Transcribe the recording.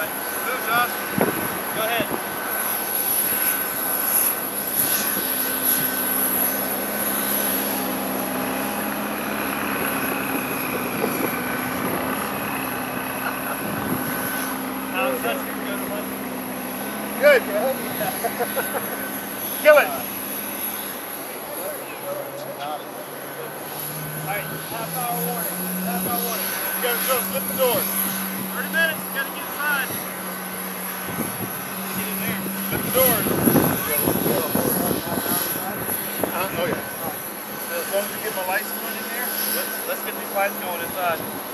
way. Move, Josh. Go ahead. How's that good one? Good, bro. Kill it. Alright, half-hour warning. Half-hour warning. You gotta go slip the door. 30 minutes, you gotta get inside. Get in there. Slip the door. Oh yeah. As long as we get my lights going in there, let's get these lights going inside.